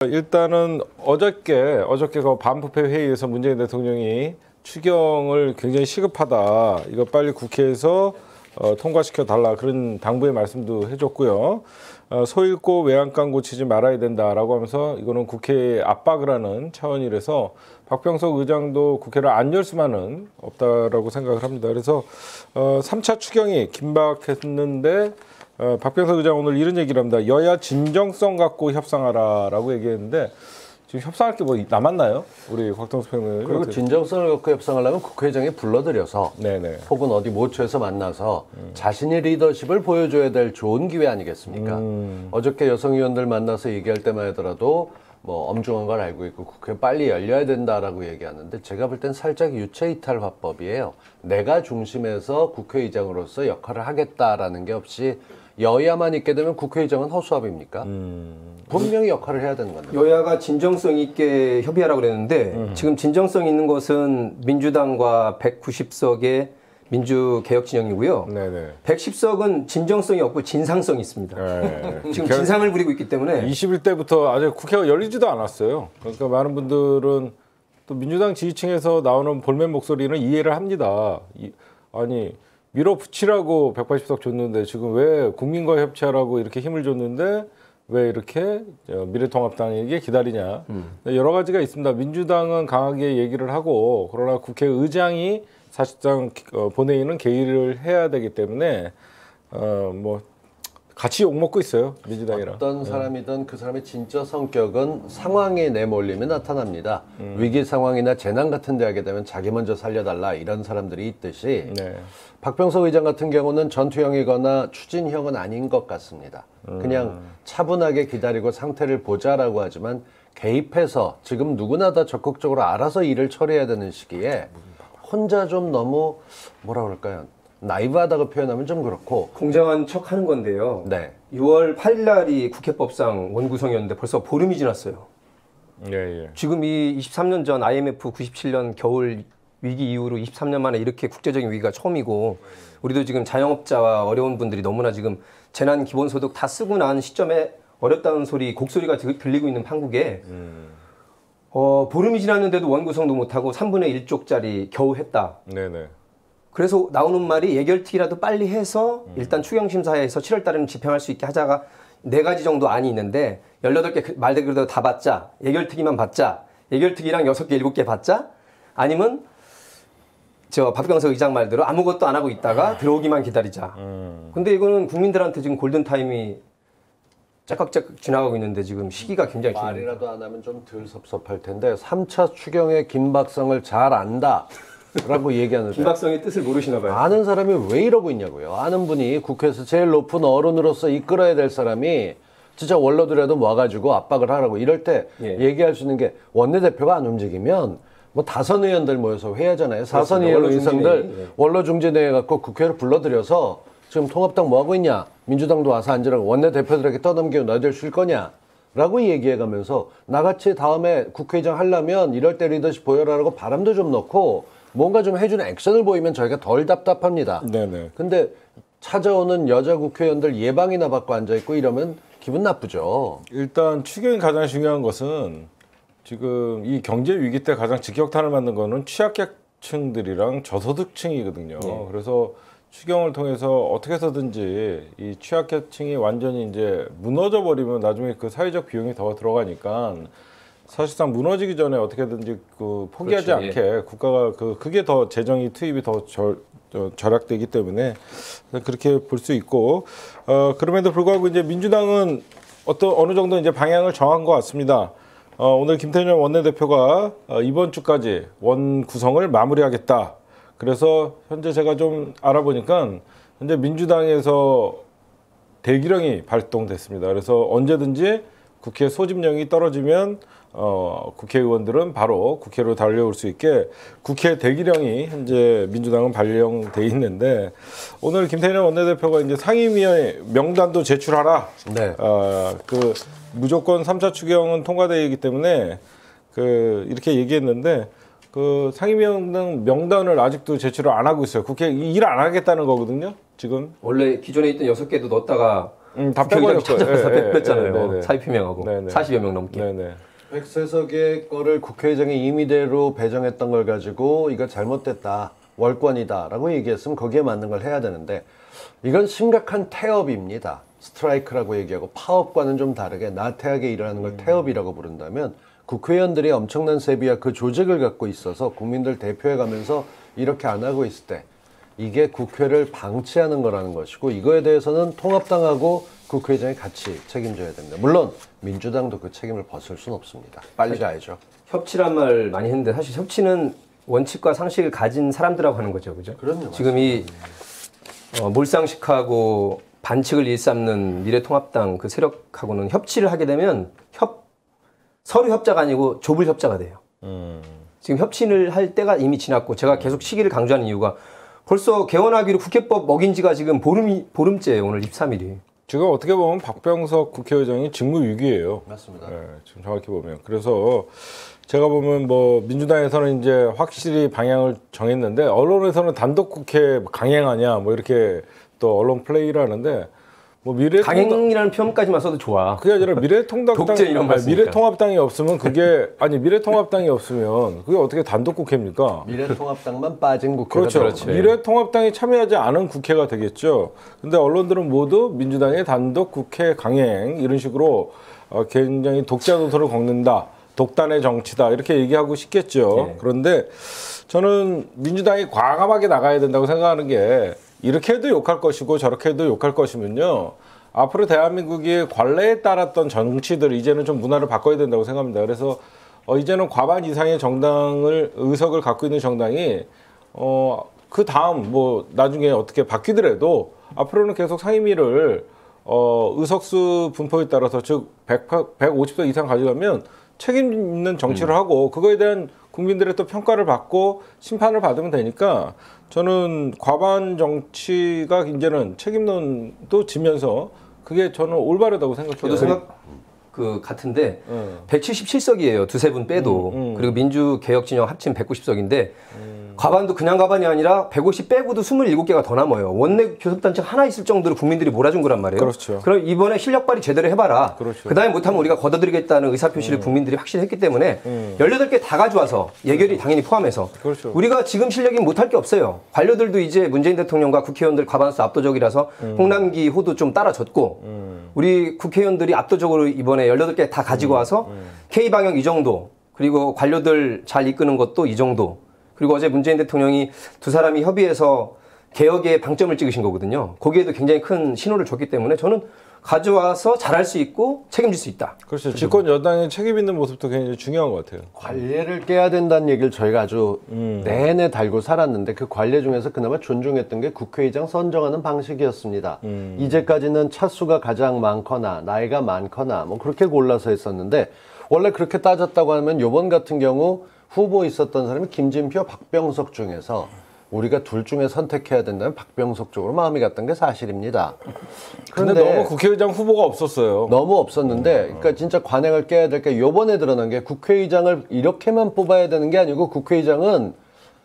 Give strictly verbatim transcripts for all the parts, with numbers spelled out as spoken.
일단은 어저께 어저께 그 반부패 회의에서 문재인 대통령이 추경을 굉장히 시급하다. 이거 빨리 국회에서 어, 통과시켜 달라 그런 당부의 말씀도 해줬고요. 어, 소 잃고 외양간 고치지 말아야 된다라고 하면서 이거는 국회에 압박을 하는 차원이라서 박병석 의장도 국회를 안 열 수만은 없다라고 생각을 합니다. 그래서 어, 삼 차 추경이 긴박했는데 어, 박병석 의장 오늘 이런 얘기를 합니다. 여야 진정성 갖고 협상하라라고 얘기했는데 지금 협상할 게 뭐 남았나요? 우리 곽동수 평론가님. 그리고 진정성을 갖고 협상하려면 국회의장이 불러들여서 네네. 혹은 어디 모처에서 만나서 음. 자신의 리더십을 보여줘야 될 좋은 기회 아니겠습니까? 음. 어저께 여성의원들 만나서 얘기할 때만 하더라도 뭐 엄중한 걸 알고 있고 국회 빨리 열려야 된다라고 얘기하는데 제가 볼 땐 살짝 유체이탈 화법이에요. 내가 중심에서 국회의장으로서 역할을 하겠다라는 게 없이 여야만 있게 되면 국회의장은 허수아비입니까? 음. 분명히 역할을 해야 되는 건데. 여야가 진정성 있게 협의하라고 그랬는데 음. 지금 진정성 있는 것은 민주당과 백구십 석의 민주개혁 진영이고요. 네네. 백십 석은 진정성이 없고 진상성이 있습니다. 네. 지금 진상을 부리고 있기 때문에 이십일 대부터 아직 국회가 열리지도 않았어요. 그러니까 많은 분들은 또 민주당 지지층에서 나오는 볼멘 목소리는 이해를 합니다. 이, 아니 밀어붙이라고 백팔십 석 줬는데 지금 왜 국민과 협치하라고 이렇게 힘을 줬는데 왜 이렇게 미래통합당에게 기다리냐. 음. 여러 가지가 있습니다. 민주당은 강하게 얘기를 하고 그러나 국회의장이 사실상 본회의는 개의를 해야 되기 때문에 어 뭐 같이 욕먹고 있어요. 민주당이랑. 어떤 사람이든 네. 그 사람의 진짜 성격은 상황에 내몰리면 나타납니다. 음. 위기 상황이나 재난 같은 데 하게 되면 자기 먼저 살려달라 이런 사람들이 있듯이 네. 박병석 의장 같은 경우는 전투형이거나 추진형은 아닌 것 같습니다. 음. 그냥 차분하게 기다리고 상태를 보자라고 하지만 개입해서 지금 누구나 다 적극적으로 알아서 일을 처리해야 되는 시기에 혼자 좀 너무 뭐라 그럴까요? 나이브하다고 표현하면 좀 그렇고 공정한 척 하는 건데요. 네. 유월 팔일 날이 국회법상 원구성이었는데 벌써 보름이 지났어요. 예, 예. 지금 이 이십삼 년 전 아이엠에프 구십칠 년 겨울 위기 이후로 이십삼 년 만에 이렇게 국제적인 위기가 처음이고 우리도 지금 자영업자와 어려운 분들이 너무나 지금 재난 기본소득 다 쓰고 난 시점에 어렵다는 소리, 곡소리가 들리고 있는 판국에 음. 어, 보름이 지났는데도 원구성도 못하고 삼분의 일 쪽짜리 겨우 했다. 네네. 그래서 나오는 말이 예결특위라도 빨리 해서 음. 일단 추경심사에서 칠월 달에는 집행할 수 있게 하자가 네 가지 정도 안이 있는데 열여덟 개 말대로 다 받자. 예결특위만 받자. 예결특위랑 여섯 개, 일곱 개 받자. 아니면 저 박병석 의장 말대로 아무것도 안 하고 있다가 들어오기만 기다리자. 음. 근데 이거는 국민들한테 지금 골든타임이 짝깍짝깍 지나가고 있는데 지금 시기가 굉장히 중요합니다. 말이라도 안 하면 좀 덜 섭섭할 텐데 삼 차 추경의 긴박성을 잘 안다. 라고 얘기하는데 긴박성의 뜻을 모르시나 봐요. 아는 사람이 왜 이러고 있냐고요. 아는 분이 국회에서 제일 높은 어른으로서 이끌어야 될 사람이 진짜 원로들이라도 모아가지고 압박을 하라고 이럴 때 예. 얘기할 수 있는 게 원내대표가 안 움직이면 뭐 다선 의원들 모여서 회의하잖아요. 사선 의원 의원들 예. 원로중재대회 갖고 국회를 불러들여서 지금 통합당 뭐 하고 있냐. 민주당도 와서 앉으라고 원내대표들에게 떠넘기고 너희들 쉴 거냐. 라고 얘기해가면서 나같이 다음에 국회의장 하려면 이럴 때 리더십 보여라라고 바람도 좀 넣고 뭔가 좀 해주는 액션을 보이면 저희가 덜 답답합니다. 네네. 근데 찾아오는 여자 국회의원들 예방이나 받고 앉아있고 이러면 기분 나쁘죠. 일단 추경이 가장 중요한 것은 지금 이 경제 위기 때 가장 직격탄을 맞는 거는 취약계층들이랑 저소득층이거든요. 네. 그래서 추경을 통해서 어떻게 해서든지 이 취약계층이 완전히 이제 무너져 버리면 나중에 그 사회적 비용이 더 들어가니까 사실상 무너지기 전에 어떻게든지 그 포기하지 그렇지, 않게 예. 국가가 그 그게 더 재정이 투입이 더 절, 절약되기 때문에 그렇게 볼 수 있고 어 그럼에도 불구하고 이제 민주당은 어떤 어느 정도 이제 방향을 정한 것 같습니다. 어 오늘 김태년 원내대표가 어, 이번 주까지 원 구성을 마무리하겠다. 그래서 현재 제가 좀 알아보니까 현재 민주당에서 대기령이 발동됐습니다. 그래서 언제든지 국회 소집령이 떨어지면 어, 국회의원들은 바로 국회로 달려올 수 있게 국회 대기령이 현재 민주당은 발령돼 있는데 오늘 김태년 원내대표가 이제 상임위의 명단도 제출하라. 네. 어, 그 무조건 삼 차 추경은 통과되기 때문에 그 이렇게 얘기했는데 그 상임위원 명단을 아직도 제출을 안 하고 있어요. 국회 일 안 하겠다는 거거든요. 지금 원래 기존에 있던 여섯 개도 넣었다가 음, 다 빼버렸죠. 다 예, 뺐잖아요. 예, 사의 표명하고 네네. 사십여 명 넘게. 네네. 백세석의 거를 국회의장이 임의대로 배정했던 걸 가지고 이거 잘못됐다, 월권이다라고 얘기했으면 거기에 맞는 걸 해야 되는데 이건 심각한 태업입니다. 스트라이크라고 얘기하고 파업과는 좀 다르게 나태하게 일어나는 걸 태업이라고 부른다면 국회의원들이 엄청난 세비와 그 조직을 갖고 있어서 국민들 대표해가면서 이렇게 안 하고 있을 때 이게 국회를 방치하는 거라는 것이고 이거에 대해서는 통합당하고 국회의장이 같이 책임져야 됩니다. 물론 민주당도 그 책임을 벗을 수는 없습니다. 빨리 가야죠. 협치란 말 많이 했는데 사실 협치는 원칙과 상식을 가진 사람들하고 하는 거죠. 그죠? 그럼요. 지금 이 어, 몰상식하고 반칙을 일삼는 미래통합당 그 세력하고는 협치를 하게 되면 협 서류 협자가 아니고 좁을 협자가 돼요. 음. 지금 협치를 할 때가 이미 지났고 제가 계속 시기를 강조하는 이유가 벌써 개원하기로 국회법 먹인 지가 지금 보름이, 보름째예요. 오늘 이십삼 일이. 지금 어떻게 보면 박병석 국회의장이 직무위기예요. 맞습니다. 네, 지금 정확히 보면. 그래서 제가 보면 뭐 민주당에서는 이제 확실히 방향을 정했는데 언론에서는 단독 국회 강행하냐 뭐 이렇게 또 언론 플레이를 하는데 뭐 미래 강행이라는 표현까지만 써도 좋아. 그게 아니라 미래통합당 독재 이런 말 쓰니까. 미래통합당이 없으면 그게 아니 미래통합당이 없으면 그게 어떻게 단독 국회입니까? 미래통합당만 빠진 국회가 그렇죠. 되겠죠. 미래통합당이 참여하지 않은 국회가 되겠죠. 근데 언론들은 모두 민주당의 단독 국회 강행 이런 식으로 어, 굉장히 독자 노선을 걷는다. 독단의 정치다 이렇게 얘기하고 싶겠죠. 네. 그런데 저는 민주당이 과감하게 나가야 된다고 생각하는 게 이렇게 해도 욕할 것이고 저렇게 해도 욕할 것이면요. 앞으로 대한민국이 관례에 따랐던 정치들 이제는 좀 문화를 바꿔야 된다고 생각합니다. 그래서 어, 이제는 과반 이상의 정당을 의석을 갖고 있는 정당이 어, 그 다음 뭐 나중에 어떻게 바뀌더라도 앞으로는 계속 상임위를 어, 의석수 분포에 따라서 즉 백, 백오십 석 이상 가져가면 책임 있는 정치를 음. 하고 그거에 대한 국민들의 또 평가를 받고 심판을 받으면 되니까 저는 과반 정치가 이제는 책임론도 지면서 그게 저는 올바르다고 생각해요. 저도 생각 그 같은데 음. 백칠십칠 석이에요. 두세 분 빼도. 음, 음. 그리고 민주개혁 진영 합치면 백구십 석인데 음. 과반도 그냥 과반이 아니라 백오십 빼고도 스물일곱 개가 더 남아요. 원내 교섭단체가 하나 있을 정도로 국민들이 몰아준 거란 말이에요. 그렇죠. 그럼 이번에 실력 발휘 제대로 해봐라. 그렇죠. 그다음에 못하면 우리가 걷어들이겠다는 의사표시를 음. 국민들이 확실히 했기 때문에 음. 열여덟 개 다 가져와서 예결위 당연히 포함해서 그렇죠. 우리가 지금 실력이 못할 게 없어요. 관료들도 이제 문재인 대통령과 국회의원들 과반수 압도적이라서 음. 홍남기 호도 좀 따라줬고 음. 우리 국회의원들이 압도적으로 이번에 열여덟 개 다 가지고 와서 음. K방역 이 정도 그리고 관료들 잘 이끄는 것도 이 정도 그리고 어제 문재인 대통령이 두 사람이 협의해서 개혁에 방점을 찍으신 거거든요. 거기에도 굉장히 큰 신호를 줬기 때문에 저는 가져와서 잘할 수 있고 책임질 수 있다. 그렇죠. 집권 여당의 책임 있는 모습도 굉장히 중요한 것 같아요. 관례를 깨야 된다는 얘기를 저희가 아주 음. 내내 달고 살았는데 그 관례 중에서 그나마 존중했던 게 국회의장 선정하는 방식이었습니다. 음. 이제까지는 차수가 가장 많거나 나이가 많거나 뭐 그렇게 골라서 했었는데 원래 그렇게 따졌다고 하면 이번 같은 경우 후보 있었던 사람이 김진표, 박병석 중에서 우리가 둘 중에 선택해야 된다면 박병석 쪽으로 마음이 갔던 게 사실입니다. 그런데 너무 국회의장 후보가 없었어요. 너무 없었는데, 그러니까 진짜 관행을 깨야 될 게 이번에 드러난 게 국회의장을 이렇게만 뽑아야 되는 게 아니고 국회의장은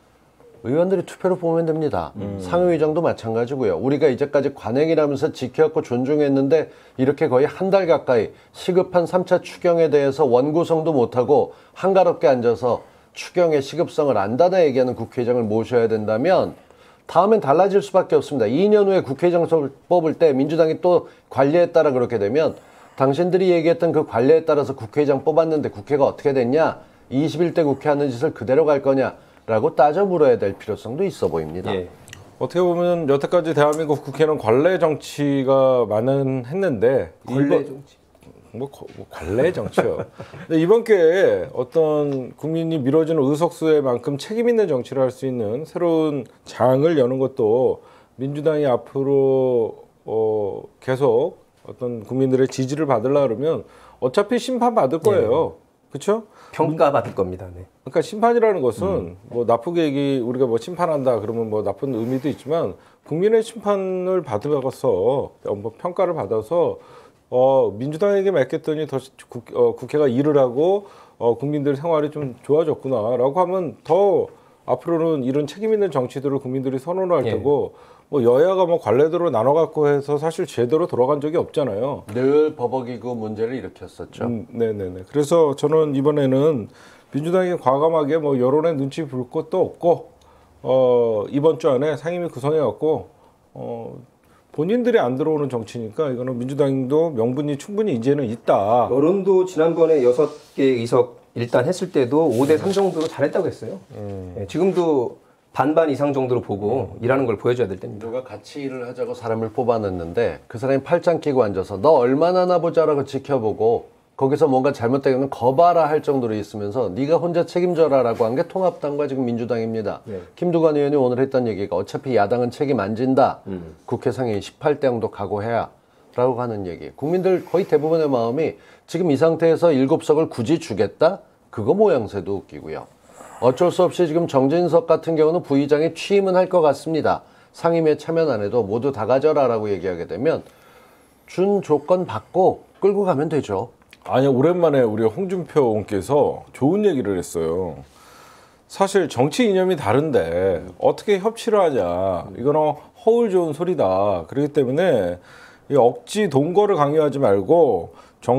의원들이 투표로 뽑으면 됩니다. 음. 상임위원장도 마찬가지고요. 우리가 이제까지 관행이라면서 지켜왔고 존중했는데 이렇게 거의 한 달 가까이 시급한 삼 차 추경에 대해서 원구성도 못하고 한가롭게 앉아서 추경의 시급성을 안다나 얘기하는 국회의장을 모셔야 된다면 다음엔 달라질 수밖에 없습니다. 이 년 후에 국회의장 뽑을 때 민주당이 또 관례에 따라 그렇게 되면 당신들이 얘기했던 그 관례에 따라서 국회의장 뽑았는데 국회가 어떻게 됐냐? 이십일 대 국회 하는 짓을 그대로 갈 거냐라고 따져 물어야 될 필요성도 있어 보입니다. 예. 어떻게 보면 여태까지 대한민국 국회는 관례 정치가 많은 했는데 관례 이번, 정치? 뭐, 뭐 관례 정치요. 근데 이번 기회에 어떤 국민이 밀어주는 의석수에 만큼 책임 있는 정치를 할 수 있는 새로운 장을 여는 것도 민주당이 앞으로 어, 계속 어떤 국민들의 지지를 받으려 그러면 어차피 심판 받을 거예요. 네. 그렇죠? 평가 받을 겁니다. 네. 그러니까 심판이라는 것은 음. 뭐 나쁘게 얘기 우리가 뭐 심판한다 그러면 뭐 나쁜 의미도 있지만 국민의 심판을 받아서 뭐 평가를 받아서 어, 민주당에게 맡겼더니 더 국, 어, 국회가 일을 하고 어, 국민들 생활이 좀 좋아졌구나라고 하면 더 앞으로는 이런 책임 있는 정치들을 국민들이 선언할 예. 테고 뭐 여야가 뭐 관례대로 나눠 갖고 해서 사실 제대로 돌아간 적이 없잖아요. 늘 버벅이고 문제를 일으켰었죠. 음, 네네네. 그래서 저는 이번에는 민주당이 과감하게 뭐 여론의 눈치 볼 것도 없고 어, 이번 주 안에 상임위 구성해 갖고 어, 본인들이 안 들어오는 정치니까 이거는 민주당도 명분이 충분히 이제는 있다. 여론도 지난번에 여섯 개 의석 일단 했을 때도 오 대 삼 정도로 잘했다고 했어요. 음. 네, 지금도 반반 이상 정도로 보고 음. 일하는 걸 보여줘야 될 때입니다. 누가 같이 일을 하자고 사람을 뽑아냈는데 그 사람이 팔짱 끼고 앉아서 너 얼마나 나 보자라고 지켜보고 거기서 뭔가 잘못되면 거봐라 할 정도로 있으면서 네가 혼자 책임져라라고 한 게 통합당과 지금 민주당입니다. 네. 김두관 의원이 오늘 했던 얘기가 어차피 야당은 책임 안 진다. 음. 국회 상임위 십팔 대 영도 각오해야 라고 하는 얘기. 국민들 거의 대부분의 마음이 지금 이 상태에서 일곱 석을 굳이 주겠다? 그거 모양새도 웃기고요. 어쩔 수 없이 지금 정진석 같은 경우는 부의장이 취임은 할 것 같습니다. 상임위에 참여 안 해도 모두 다 가져라라고 얘기하게 되면 준 조건 받고 끌고 가면 되죠. 아니 오랜만에 우리 홍준표 의원께서 좋은 얘기를 했어요. 사실 정치 이념이 다른데 어떻게 협치를 하냐. 이거는 허울 좋은 소리다. 그렇기 때문에 이 억지 동거를 강요하지 말고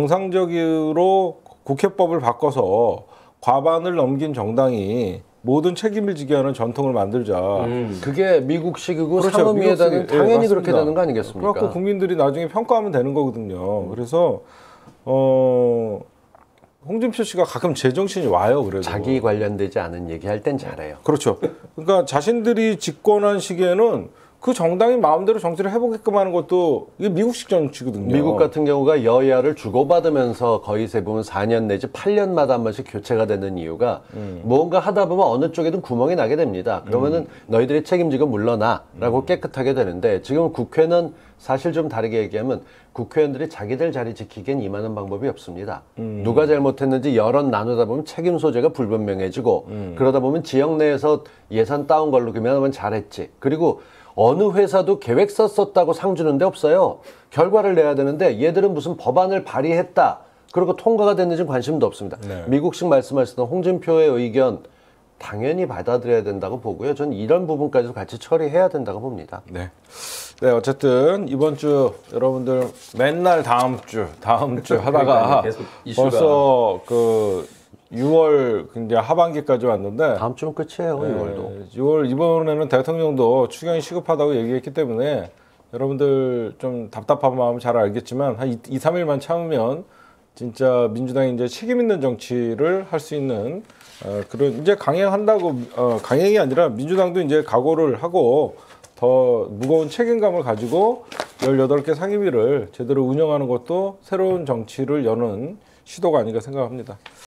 정상적으로 국회법을 바꿔서 과반을 넘긴 정당이 모든 책임을 지게 하는 전통을 만들자. 음. 그게 미국식이고 그렇죠. 상임위에다는 미국식, 당연히 예, 그렇게 되는 거 아니겠습니까? 그래갖고 국민들이 나중에 평가하면 되는 거거든요. 음. 그래서 어, 홍준표 씨가 가끔 제정신이 와요. 그래도 자기 관련되지 않은 얘기할 땐 잘해요. 그렇죠. 그러니까 자신들이 집권한 시기에는 그 정당이 마음대로 정치를 해보게끔 하는 것도 이게 미국식 정치거든요. 미국 같은 경우가 여야를 주고받으면서 거의 대부분 사 년 내지 팔 년마다 한 번씩 교체가 되는 이유가 음. 뭔가 하다 보면 어느 쪽에든 구멍이 나게 됩니다. 그러면은 음. 너희들이 책임지고 물러나 라고 음. 깨끗하게 되는데 지금 국회는 사실 좀 다르게 얘기하면 국회의원들이 자기들 자리 지키기엔 임하는 방법이 없습니다. 음. 누가 잘못했는지 여론 나누다 보면 책임 소재가 불분명해지고 음. 그러다 보면 지역 내에서 예산 따온 걸로 그러면 잘했지. 그리고 어느 회사도 계획서 썼다고 상 주는 데 없어요. 결과를 내야 되는데 얘들은 무슨 법안을 발의했다. 그리고 통과가 됐는지 관심도 없습니다. 네. 미국식 말씀하시던 홍준표의 의견 당연히 받아들여야 된다고 보고요. 전 이런 부분까지도 같이 처리해야 된다고 봅니다. 네. 네, 어쨌든 이번 주 여러분들 맨날 다음 주, 다음 주 하다가 벌써 그 유월 이제 하반기까지 왔는데 다음 주면 끝이에요. 네, 유월도. 유월 이번에는 대통령도 추경이 시급하다고 얘기했기 때문에 여러분들 좀 답답한 마음 잘 알겠지만 한 이, 삼 일만 참으면 진짜 민주당이 이제 책임 있는 정치를 할 수 있는 어, 그런 이제 강행한다고 어, 강행이 아니라 민주당도 이제 각오를 하고 더 무거운 책임감을 가지고 열여덟 개 상임위를 제대로 운영하는 것도 새로운 정치를 여는 시도가 아닌가 생각합니다.